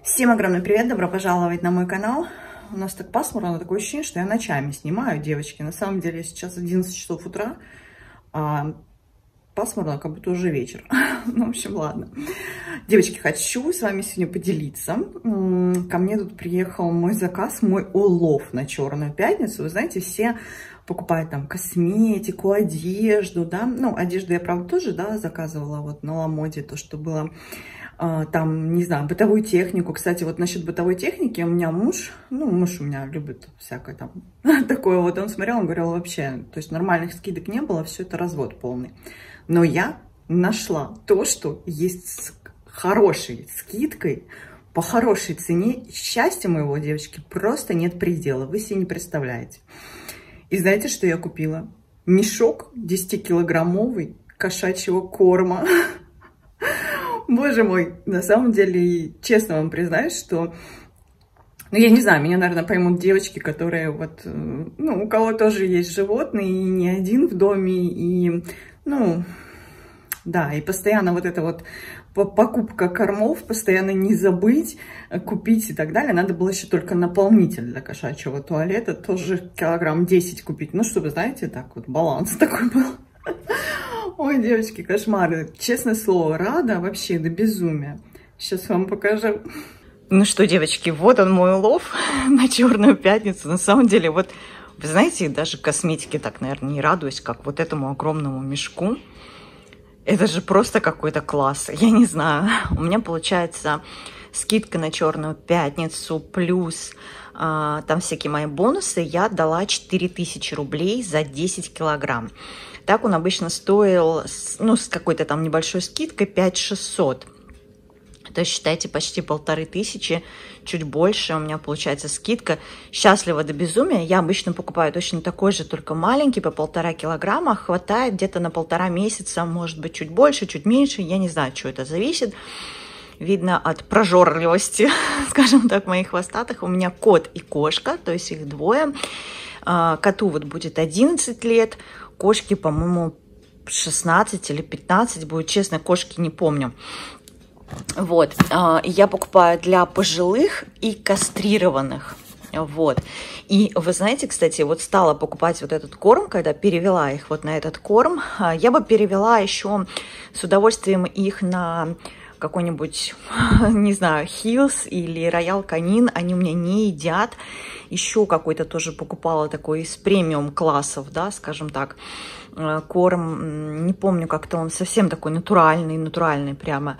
Всем огромный привет, добро пожаловать на мой канал. У нас так пасмурно, такое ощущение, что я ночами снимаю, девочки. На самом деле сейчас 11 часов утра, а пасмурно, как будто уже вечер. Ну, в общем, ладно. Девочки, хочу с вами сегодня поделиться. Ко мне тут приехал мой заказ, мой улов на Черную пятницу. Вы знаете, все покупают там косметику, одежду, да. Ну, одежду я, правда, тоже, да, заказывала вот на Ламоде, то, что было... Там, не знаю, бытовую технику. Кстати, вот насчет бытовой техники у меня муж у меня любит всякое там такое вот. Он смотрел, он говорил, вообще, то есть нормальных скидок не было, все это развод полный. Но я нашла то, что есть с хорошей скидкой, по хорошей цене. Счастья моего, девочки, просто нет предела. Вы себе не представляете. И знаете, что я купила? Мешок 10-килограммовый кошачьего корма. Боже мой, на самом деле, честно вам признаюсь, что, ну, я не знаю, меня, наверное, поймут девочки, которые вот, ну, у кого тоже есть животные, и не один в доме, и, ну, да, и постоянно вот это вот покупка кормов, постоянно не забыть купить и так далее. Надо было еще только наполнитель для кошачьего туалета, тоже килограмм 10 купить, ну, чтобы, знаете, так вот баланс такой был. Ой, девочки, кошмары. Честное слово, рада вообще до безумия. Сейчас вам покажу. Ну что, девочки, вот он мой улов на Черную пятницу. На самом деле, вот, вы знаете, даже косметике так, наверное, не радуюсь, как вот этому огромному мешку. Это же просто какой-то класс. Я не знаю. У меня получается скидка на Черную пятницу плюс там всякие мои бонусы. Я дала 4000 рублей за 10 килограмм. Так он обычно стоил, ну, с какой-то там небольшой скидкой 5600. То есть, считайте, почти 1500, чуть больше у меня получается скидка. Счастлива до безумия. Я обычно покупаю точно такой же, только маленький, по 1,5 килограмма. Хватает где-то на 1,5 месяца, может быть, чуть больше, чуть меньше. Я не знаю, что это зависит. Видно от прожорливости, скажем так, моих хвостатых. У меня кот и кошка, то есть их двое. Коту вот будет 11 лет. Кошки, по-моему, 16 или 15 будет. Честно, кошки не помню. Вот. Я покупаю для пожилых и кастрированных. Вот. И вы знаете, кстати, вот стала покупать вот этот корм, когда перевела их вот на этот корм. Я бы перевела еще с удовольствием их на какой-нибудь, не знаю, Хиллс или Роял Канин. Они у меня не едят. Еще какой-то тоже покупала такой из премиум классов, да, скажем так, корм. Не помню, как-то он совсем такой натуральный прямо.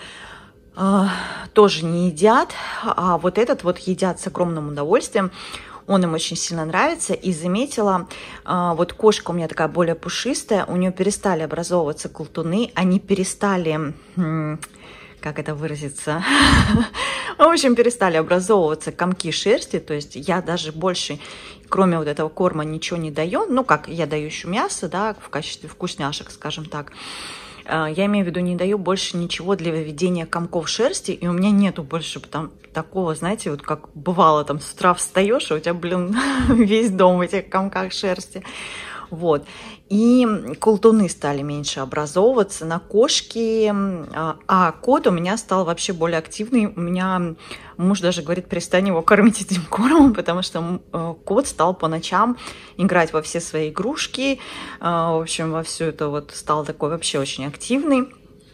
Тоже не едят. А вот этот вот едят с огромным удовольствием. Он им очень сильно нравится. И заметила, вот кошка у меня такая более пушистая. У нее перестали образовываться колтуны. Они перестали... как это выразиться, в общем, перестали образовываться комки шерсти, то есть я даже больше, кроме вот этого корма, ничего не даю, ну, как я даю еще мясо, да, в качестве вкусняшек, скажем так, я имею в виду, не даю больше ничего для выведения комков шерсти, и у меня нету больше там такого, знаете, вот как бывало, там с утра встаешь, и у тебя, блин, весь дом в этих комках шерсти. Вот. И колтуны стали меньше образовываться на кошке, а кот у меня стал вообще более активный. У меня муж даже говорит, перестань его кормить этим кормом, потому что кот стал по ночам играть во все свои игрушки. В общем, во все это вот стал такой вообще очень активный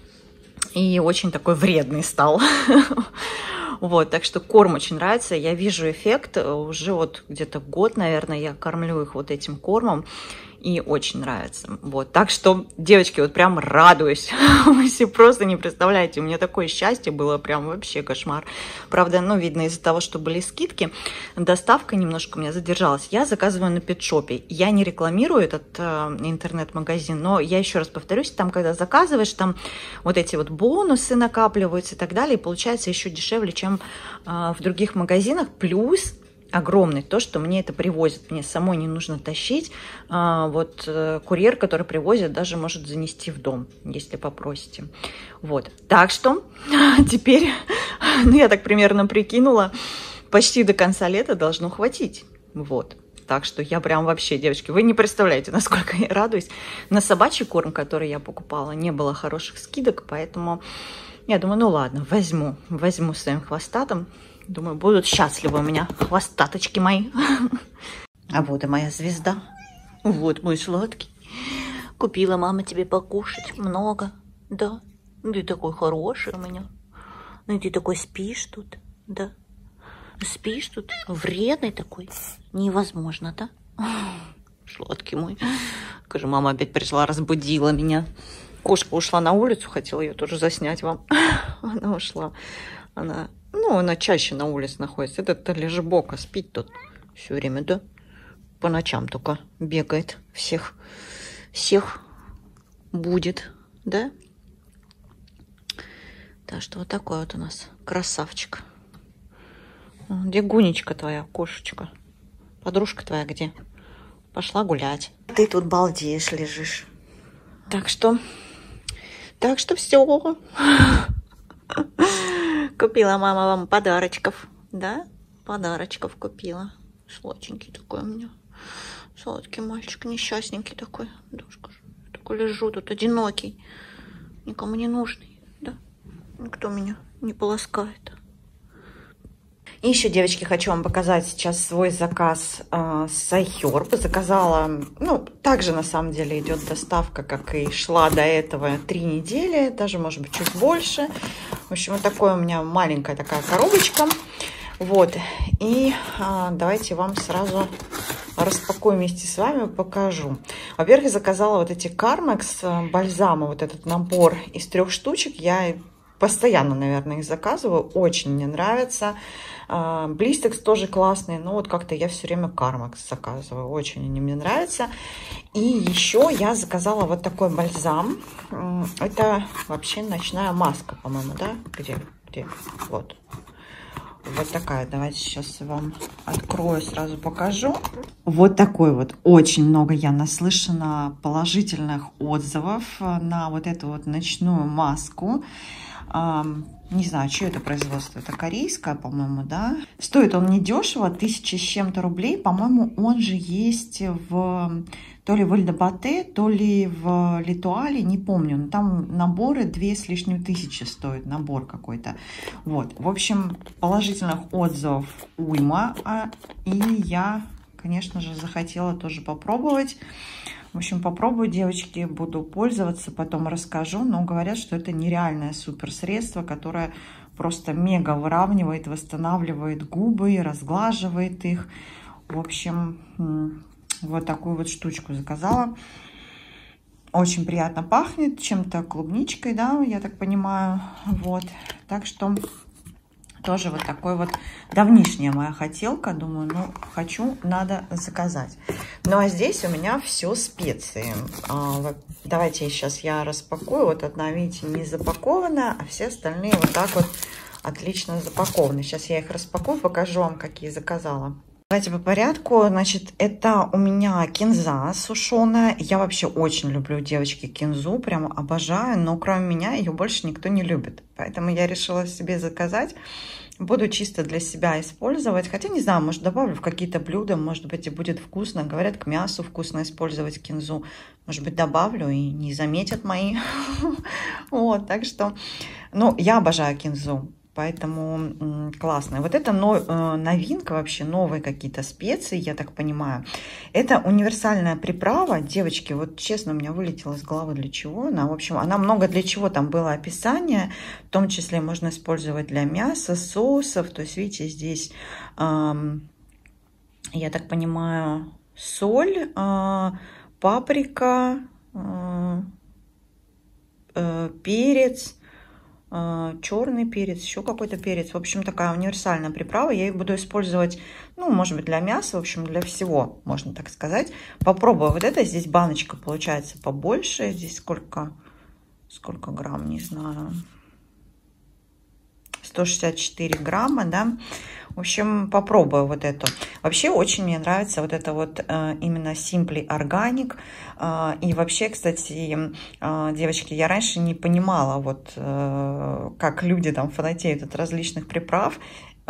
и очень такой вредный стал. Вот, так что корм очень нравится, я вижу эффект, уже вот где-то год, наверное, я кормлю их вот этим кормом, и очень нравится. Вот, так что, девочки, вот прям радуюсь, вы себе просто не представляете, у меня такое счастье было, прям вообще кошмар. Правда, ну, видно, из-за того, что были скидки, доставка немножко у меня задержалась. Я заказываю на Петшопе, я не рекламирую этот интернет-магазин, но я еще раз повторюсь, там, когда заказываешь, там вот эти вот бонусы накапливаются и так далее, и получается еще дешевле, чем в других магазинах, плюс огромный то, что мне это привозят, мне самой не нужно тащить, вот курьер, который привозит, даже может занести в дом, если попросите. Вот, так что теперь, ну, я так примерно прикинула, почти до конца лета должно хватить, вот. Так что я прям вообще, девочки, вы не представляете, насколько я радуюсь. На собачий корм, который я покупала, не было хороших скидок, поэтому я думаю, ну ладно, возьму своим хвостатым. Думаю, будут счастливы у меня хвостаточки мои. А вот и моя звезда. Вот мой сладкий. Купила мама тебе покушать много. Да. Ты такой хороший у меня. Ну ты такой спишь тут. Да. Спишь тут. Вредный такой. Невозможно, да? Сладкий мой. Скажи, мама опять пришла, разбудила меня. Кошка ушла на улицу, хотела ее тоже заснять вам. Она ушла. Она чаще на улице находится. Этот лежебока спит тут все время, да? По ночам только бегает. Всех будет, да? Так что вот такой вот у нас красавчик. Где Гунечка твоя, кошечка? Подружка твоя где? Пошла гулять. Ты тут балдеешь, лежишь. Так что все. Купила мама вам подарочков, да? Подарочков купила. Сладенький такой у меня. Сладкий мальчик, несчастненький такой. Такой лежу тут, одинокий. Никому не нужный, да? Никто меня не поласкает. И еще, девочки, хочу вам показать сейчас свой заказ с iHerb. Заказала, также на самом деле идет доставка, как и шла до этого 3 недели, даже, может быть, чуть больше. В общем, вот такая у меня маленькая такая коробочка. Вот, и давайте вам сразу распакую вместе с вами, покажу. Во-первых, я заказала вот эти Carmex бальзамы, вот этот набор из 3 штучек. Я постоянно, наверное, их заказываю, очень мне нравится. Блистекс тоже классный, но вот как-то я все время Carmex заказываю, очень они мне нравятся. И еще я заказала вот такой бальзам. Это вообще ночная маска, по-моему, да? Где? Вот. Вот такая. Давайте сейчас я вам открою, сразу покажу. Вот такой вот. Очень много я наслышана положительных отзывов на вот эту вот ночную маску. Не знаю, что это производство. Это корейское, по-моему, да? Стоит он недешево, 1000 с чем-то рублей. По-моему, он же есть то ли в Эльдобате, то ли в Литуале, не помню. Но там наборы 2 с лишним тысячи стоит, набор какой-то. Вот, в общем, положительных отзывов уйма. И я, конечно же, захотела тоже попробовать. В общем, попробую, девочки, буду пользоваться, потом расскажу. Но говорят, что это нереальное супер средство, которое просто мега выравнивает, восстанавливает губы, разглаживает их. В общем, вот такую вот штучку заказала. Очень приятно пахнет, чем-то клубничкой, да, я так понимаю. Вот, так что тоже вот такой вот давнишняя моя хотелка. Думаю, хочу, надо заказать. Ну, а здесь у меня все специи. Давайте сейчас я распакую. Вот одна, видите, не запакована, а все остальные вот так вот отлично запакованы. Сейчас я их распакую, покажу вам, какие заказала. Давайте по порядку. Значит, это у меня кинза сушеная. Я вообще очень люблю, девочки, кинзу. Прям обожаю. Но кроме меня ее больше никто не любит. Поэтому я решила себе заказать. Буду чисто для себя использовать. Хотя, не знаю, может, добавлю в какие-то блюда. Может быть, и будет вкусно. Говорят, к мясу вкусно использовать кинзу. Может быть, добавлю и не заметят мои. Вот, так что... я обожаю кинзу. Поэтому классно. Вот это новинка вообще, новые какие-то специи, я так понимаю. Это универсальная приправа. Девочки, вот честно, у меня вылетело из головы, для чего она. В общем, она много для чего, там было описание. В том числе можно использовать для мяса, соусов. То есть, видите, здесь, я так понимаю, соль, паприка, перец, черный перец, еще какой-то перец. В общем, такая универсальная приправа. Я их буду использовать, может быть, для мяса, в общем, для всего, можно так сказать. Попробую вот это. Здесь баночка получается побольше. Здесь сколько грамм, не знаю. 164 грамма, да. В общем, попробую вот эту. Вообще, очень мне нравится вот это вот именно Simply Organic. И вообще, кстати, девочки, я раньше не понимала, вот как люди там фанатеют от различных приправ.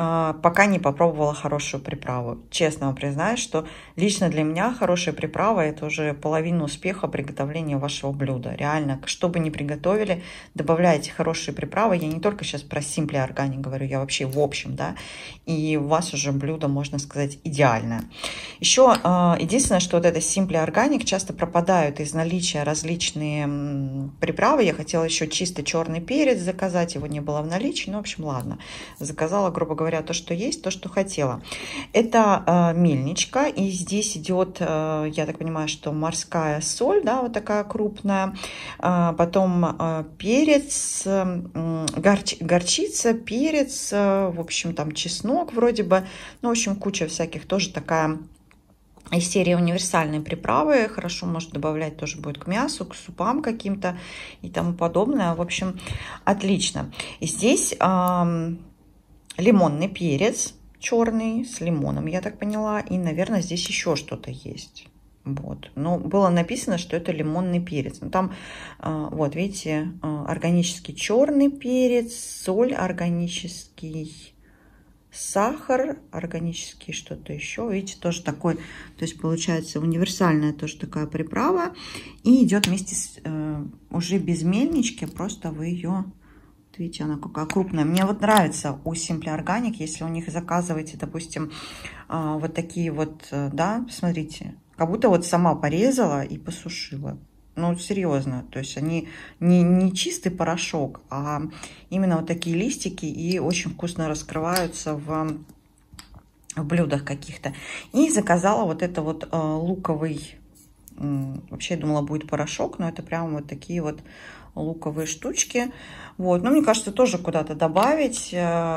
пока не попробовала хорошую приправу. Честно вам признаюсь, что лично для меня хорошая приправа — это уже половина успеха приготовления вашего блюда. Реально, что бы ни приготовили, добавляйте хорошие приправы. Я не только сейчас про Simply Organic говорю, я вообще в общем, да, и у вас уже блюдо, можно сказать, идеальное. Еще единственное, что вот это Simply Organic часто пропадают из наличия различные приправы. Я хотела еще чисто черный перец заказать, его не было в наличии, ну, в общем, ладно. Заказала, грубо говоря, то, что есть, то, что хотела. Это мельничка, и здесь идет, я так понимаю, что морская соль, да, вот такая крупная, потом перец, горчица, перец, в общем, там чеснок вроде бы, ну, в общем, куча всяких, тоже такая из серии универсальные приправы. Хорошо может добавлять тоже будет к мясу, к супам каким-то и тому подобное. В общем, отлично. И здесь лимонный перец черный с лимоном, я так поняла. И, наверное, здесь еще что-то есть. Вот. Но было написано, что это лимонный перец. Но там, вот, видите, органический черный перец, соль, органический сахар, органический что-то еще. Видите, тоже такой, то есть получается универсальная тоже такая приправа. И идет вместе с, уже без мельнички, просто вы ее... Видите, она какая крупная. Мне вот нравится у Simply Organic, если у них заказываете, допустим, вот такие вот, да, смотрите, как будто вот сама порезала и посушила. Ну, серьезно, то есть они не чистый порошок, а именно вот такие листики, и очень вкусно раскрываются в блюдах каких-то. И заказала вот это вот луковый, вообще я думала будет порошок, но это прям вот такие вот луковые штучки. Вот, но мне кажется, тоже куда-то добавить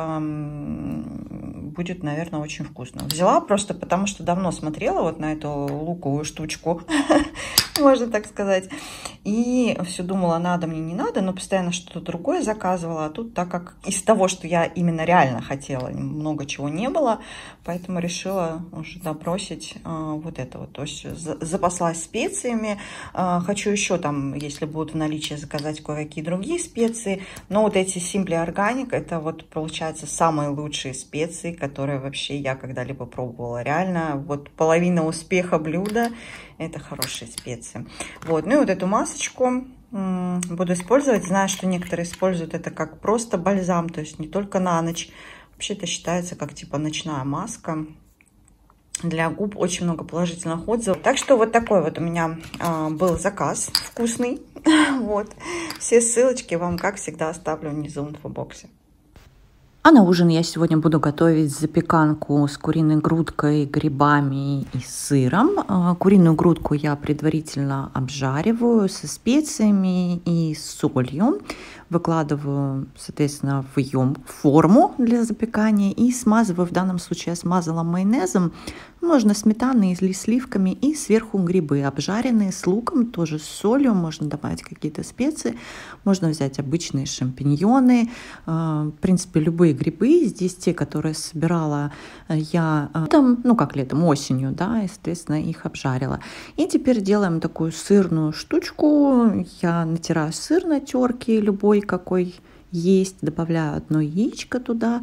будет, наверное, очень вкусно. Взяла просто потому, что давно смотрела вот на эту луковую штучку, можно так сказать. И все думала, надо мне, не надо, но постоянно что-то другое заказывала. А тут, так как из того, что я именно реально хотела, много чего не было, поэтому решила уже добросить вот это вот. То есть запаслась специями. Хочу еще там, если будут в наличии, заказать кое-какие другие специи. Но вот эти Simply Organic, это вот получается самые лучшие специи, которые вообще я когда-либо пробовала. Реально, вот половина успеха блюда — это хорошие специи. Вот, ну и вот эту масочку буду использовать. Знаю, что некоторые используют это как просто бальзам, то есть не только на ночь. Вообще это считается как типа ночная маска. Для губ очень много положительных отзывов. Так что вот такой вот у меня был заказ вкусный. Вот. Все ссылочки вам, как всегда, оставлю внизу в инфобоксе. А на ужин я сегодня буду готовить запеканку с куриной грудкой, грибами и сыром. Куриную грудку я предварительно обжариваю со специями и солью. Выкладываю, соответственно, в форму для запекания и смазываю. В данном случае я смазала майонезом. Можно сметаной или сливками. И сверху грибы обжаренные с луком, тоже с солью. Можно добавить какие-то специи. Можно взять обычные шампиньоны. В принципе, любые грибы. Здесь те, которые собирала я там, ну как летом, осенью, да, и, соответственно, их обжарила. И теперь делаем такую сырную штучку. Я натираю сыр на терке, любой какой есть, добавляю одно яичко туда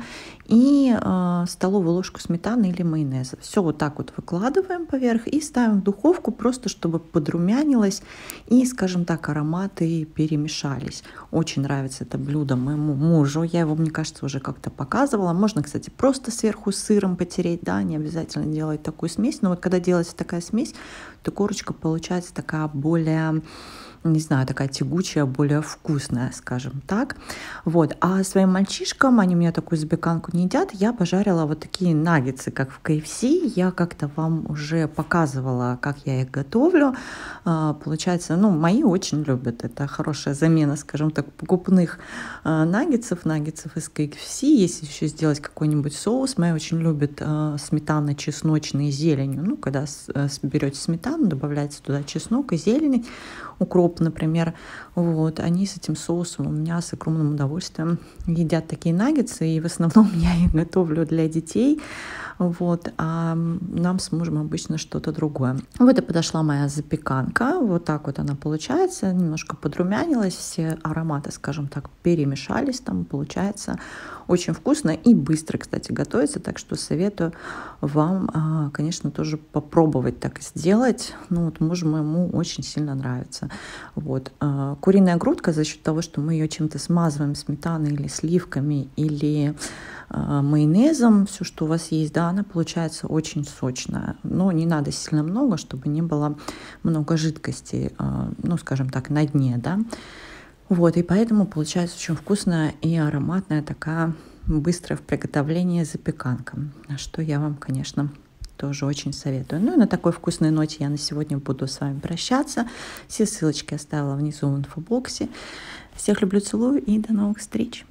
и столовую ложку сметаны или майонеза. Все вот так вот выкладываем поверх и ставим в духовку, просто чтобы подрумянилось и, скажем так, ароматы перемешались. Очень нравится это блюдо моему мужу. Я его, мне кажется, уже как-то показывала. Можно, кстати, просто сверху сыром потереть, да, не обязательно делать такую смесь. Но вот когда делается такая смесь, то корочка получается такая более, не знаю, такая тягучая, более вкусная, скажем так. Вот. А своим мальчишкам, они у меня такую запеканку не едят, я пожарила вот такие наггетсы, как в KFC. Я как-то вам уже показывала, как я их готовлю. Получается, ну, мои очень любят. Это хорошая замена, скажем так, покупных наггетсов из KFC. Если еще сделать какой-нибудь соус, мои очень любят сметано-чесночный с зеленью. Ну, когда берете сметану, добавляете туда чеснок и зелень, укроп, например, вот, они с этим соусом у меня с огромным удовольствием едят такие наггетсы, и в основном я их готовлю для детей, вот, а нам с мужем обычно что-то другое. Вот и подошла моя запеканка, вот так вот она получается, немножко подрумянилась, все ароматы, скажем так, перемешались, там получается очень вкусно и быстро, кстати, готовится, так что советую вам, конечно, тоже попробовать так сделать. Ну, вот мужу моему очень сильно нравится. Вот. Куриная грудка за счет того, что мы ее чем-то смазываем, сметаной или сливками, или майонезом, все, что у вас есть, да, она получается очень сочная. Но не надо сильно много, чтобы не было много жидкости, ну, скажем так, на дне, да. Вот, и поэтому получается очень вкусная и ароматная такая быстрая в приготовлении запеканка, что я вам, конечно, тоже очень советую. Ну и на такой вкусной ноте я на сегодня буду с вами прощаться. Все ссылочки оставила внизу в инфобоксе. Всех люблю, целую и до новых встреч!